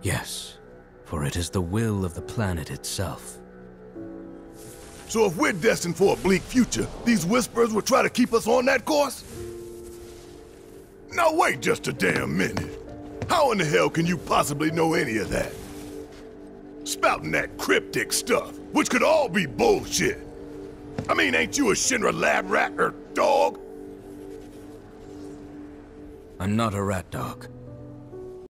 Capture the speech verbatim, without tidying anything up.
Yes, for it is the will of the planet itself. So if we're destined for a bleak future, these Whisperers will try to keep us on that course? Now wait just a damn minute. How in the hell can you possibly know any of that? Spouting that cryptic stuff, which could all be bullshit. I mean, ain't you a Shinra lab rat or dog? I'm not a rat dog.